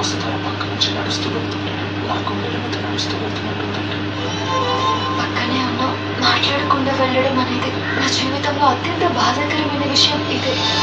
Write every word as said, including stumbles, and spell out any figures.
వసుధార పక్క నుంచి నడుస్తూ వెళ్తుంటే నా గుండెల మీద నడుస్తూ వెళ్తున్నట్టుందండి. పక్కనే ఉన్నావు, మాట్లాడకుండా వెళ్ళడం అనేది నా జీవితంలో అత్యంత బాధాకరమైన విషయం ఇదే.